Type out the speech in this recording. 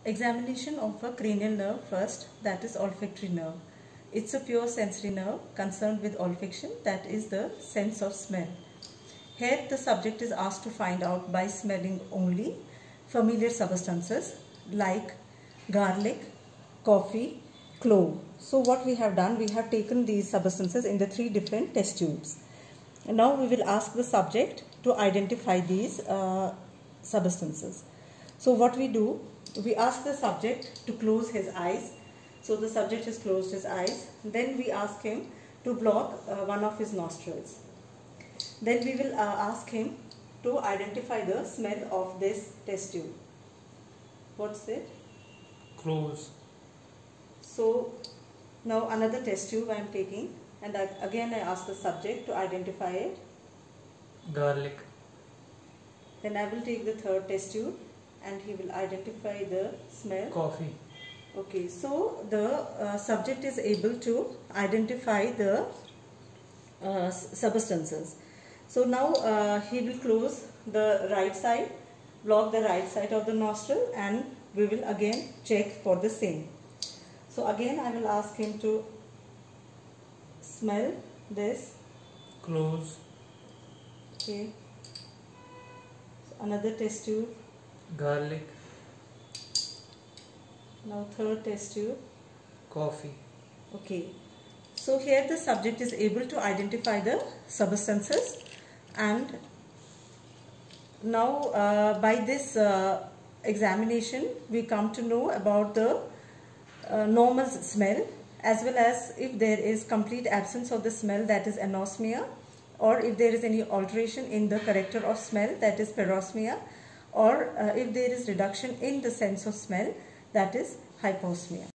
Examination of a cranial nerve first, that is olfactory nerve. It's a pure sensory nerve concerned with olfaction, that is the sense of smell. Here the subject is asked to find out by smelling only familiar substances like garlic, coffee, clove. So what we have done, we have taken these substances in the 3 different test tubes. And now we will ask the subject to identify these substances. So what we do, we ask the subject to close his eyes. So the subject has closed his eyes. Then we ask him to block one of his nostrils. Then we will ask him to identify the smell of this test tube. What's it? Cloves. So now another test tube I am taking, and again I ask the subject to identify it. Garlic. Then I will take the 3rd test tube and he will identify the smell. Coffee. Okay, so the subject is able to identify the substances. So now he will close the right side, block the right side of the nostril, and we will again check for the same. So again I will ask him to smell this. Cloves. Okay. So another test tube. Garlic. Now 3rd test tube. Coffee. Okay. So here the subject is able to identify the substances, and now by this examination we come to know about the normal smell, as well as if there is complete absence of the smell, that is anosmia, or if there is any alteration in the character of smell, that is parosmia, or if there is reduction in the sense of smell, that is hyposmia.